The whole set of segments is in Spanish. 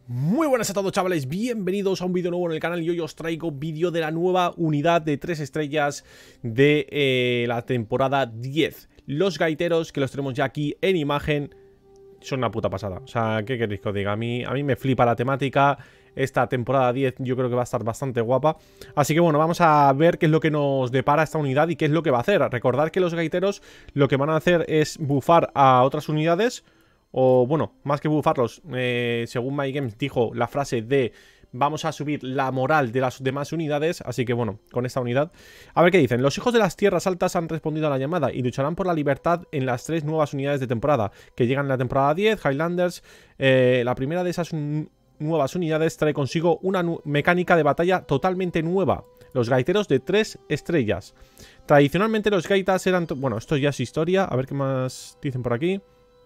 Muy buenas a todos, chavales, bienvenidos a un vídeo nuevo en el canal. Y hoy os traigo vídeo de la nueva unidad de 3 estrellas de la temporada 10. Los gaiteros, que los tenemos ya aquí en imagen, son una puta pasada. O sea, ¿qué queréis que os diga? A mí me flipa la temática. Esta temporada 10 yo creo que va a estar bastante guapa. Así que bueno, vamos a ver qué es lo que nos depara esta unidad y qué es lo que va a hacer. Recordad que los gaiteros lo que van a hacer es bufar a otras unidades. O bueno, más que bufarlos, según MyGames dijo la frase de vamos a subir la moral de las demás unidades. Así que bueno, con esta unidad, a ver qué dicen. Los hijos de las tierras altas han respondido a la llamada y lucharán por la libertad en las 3 nuevas unidades de temporada que llegan en la temporada 10, Highlanders. La primera de esas nuevas unidades trae consigo una mecánica de batalla totalmente nueva: los gaiteros de 3 estrellas. Tradicionalmente los gaitas eran... Bueno, esto ya es historia. A ver qué más dicen por aquí.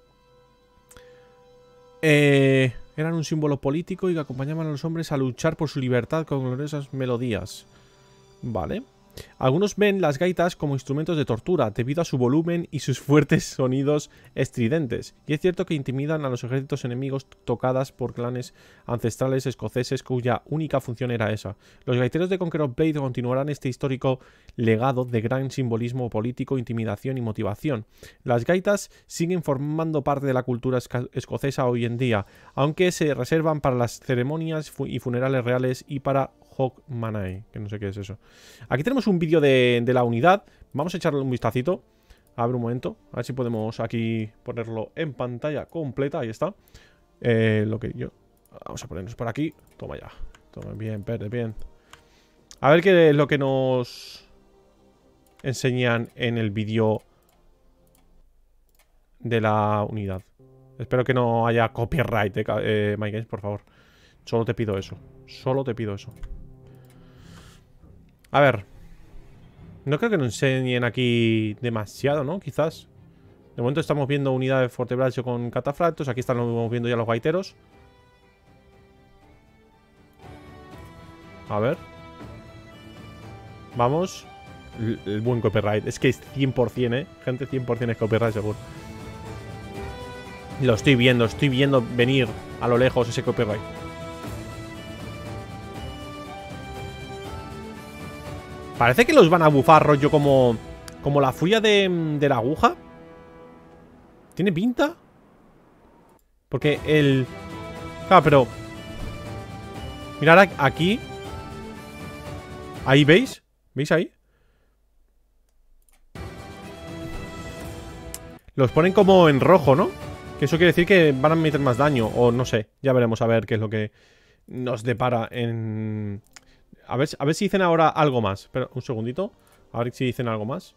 Eran un símbolo político y que acompañaban a los hombres a luchar por su libertad con gloriosas melodías. Vale. Algunos ven las gaitas como instrumentos de tortura debido a su volumen y sus fuertes sonidos estridentes. Y es cierto que intimidan a los ejércitos enemigos tocadas por clanes ancestrales escoceses cuya única función era esa. Los gaiteros de Conqueror Blade continuarán este histórico legado de gran simbolismo político, intimidación y motivación. Las gaitas siguen formando parte de la cultura escocesa hoy en día, aunque se reservan para las ceremonias y funerales reales y para Hogmanay, que no sé qué es eso. Aquí tenemos un vídeo de la unidad. Vamos a echarle un vistacito. A ver un momento. A ver si podemos aquí ponerlo en pantalla completa. Ahí está. Lo que yo... Vamos a ponernos por aquí. Toma ya. Toma bien, Pérez, bien. A ver qué es lo que nos enseñan en el vídeo de la unidad. Espero que no haya copyright, MyGames, por favor. Solo te pido eso. Solo te pido eso. A ver. No creo que nos enseñen aquí demasiado, ¿no? Quizás. De momento estamos viendo unidades de Fortebraccio con catafractos. Aquí estamos viendo ya los gaiteros. A ver. Vamos. El buen copyright. Es que es 100%, ¿eh? Gente, 100% es copyright seguro. Lo estoy viendo venir a lo lejos ese copyright. Parece que los van a bufar, rollo como la furia de la aguja. ¿Tiene pinta? Porque el... Claro, pero... Mirad aquí. Ahí, ¿veis? ¿Veis ahí? Los ponen como en rojo, ¿no? Que eso quiere decir que van a meter más daño. O no sé, ya veremos a ver qué es lo que nos depara en... A ver si dicen ahora algo más. Espera un segundito. A ver si dicen algo más.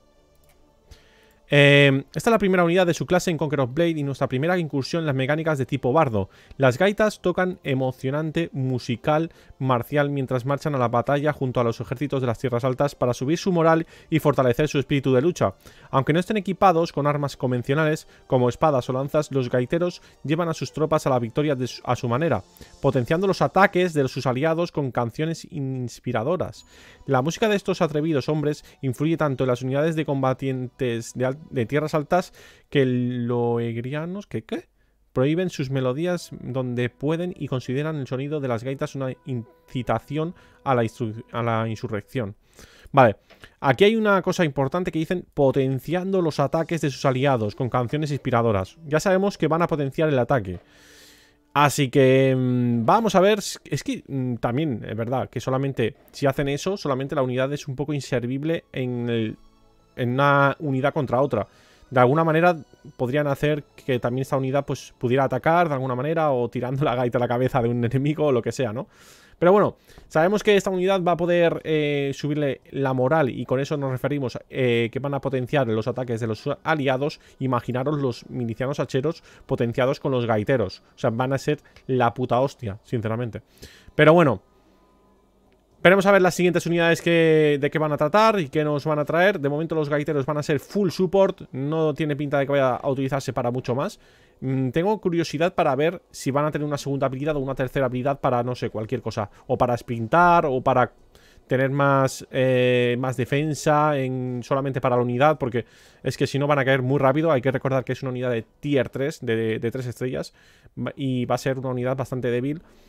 Esta es la primera unidad de su clase en Conqueror Blade y nuestra primera incursión en las mecánicas de tipo bardo. Las gaitas tocan emocionante musical marcial mientras marchan a la batalla junto a los ejércitos de las tierras altas para subir su moral y fortalecer su espíritu de lucha. Aunque no estén equipados con armas convencionales como espadas o lanzas, los gaiteros llevan a sus tropas a la victoria a su manera, potenciando los ataques de sus aliados con canciones inspiradoras. La música de estos atrevidos hombres influye tanto en las unidades de combatientes de tierras altas que loegrianos prohíben sus melodías donde pueden y consideran el sonido de las gaitas una incitación a la insurrección. Vale, aquí hay una cosa importante que dicen: potenciando los ataques de sus aliados con canciones inspiradoras. Ya sabemos que van a potenciar el ataque. Así que vamos a ver. Es que también es verdad que solamente si hacen eso, solamente la unidad es un poco inservible en una unidad contra otra. De alguna manera podrían hacer que también esta unidad pues pudiera atacar de alguna manera, o tirando la gaita a la cabeza de un enemigo o lo que sea, ¿no? Pero bueno, sabemos que esta unidad va a poder subirle la moral, y con eso nos referimos que van a potenciar los ataques de los aliados. Imaginaros los milicianos hacheros potenciados con los gaiteros. O sea, van a ser la puta hostia, sinceramente. Pero bueno, veremos a ver las siguientes unidades de qué van a tratar y qué nos van a traer. De momento los gaiteros van a ser full support. No tiene pinta de que vaya a utilizarse para mucho más. Tengo curiosidad para ver si van a tener una segunda habilidad o una tercera habilidad para, no sé, cualquier cosa. O para sprintar, o para tener más defensa solamente para la unidad, porque es que si no van a caer muy rápido. Hay que recordar que es una unidad de tier 3, de 3 estrellas, y va a ser una unidad bastante débil.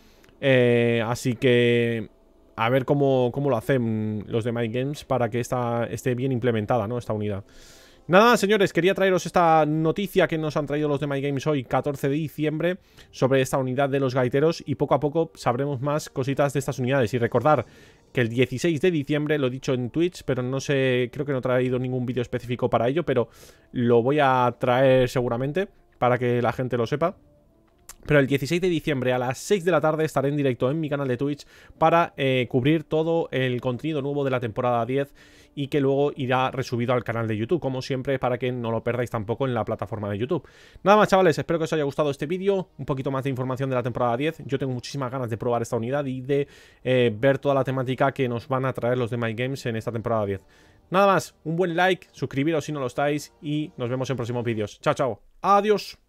Así que a ver cómo lo hacen los de MyGames para que esté bien implementada, ¿no? Esta unidad. Nada, señores, quería traeros esta noticia que nos han traído los de MyGames hoy, 14 de diciembre, sobre esta unidad de los gaiteros, y poco a poco sabremos más cositas de estas unidades. Y recordar que el 16 de diciembre, lo he dicho en Twitch, pero no sé, creo que no he traído ningún vídeo específico para ello, pero lo voy a traer seguramente para que la gente lo sepa. Pero el 16 de diciembre a las 6 de la tarde estaré en directo en mi canal de Twitch para cubrir todo el contenido nuevo de la temporada 10 y que luego irá resubido al canal de YouTube, como siempre, para que no lo perdáis tampoco en la plataforma de YouTube. Nada más, chavales, espero que os haya gustado este vídeo, un poquito más de información de la temporada 10. Yo tengo muchísimas ganas de probar esta unidad y de ver toda la temática que nos van a traer los de MyGames en esta temporada 10. Nada más, un buen like, suscribiros si no lo estáis y nos vemos en próximos vídeos. Chao, chao. Adiós.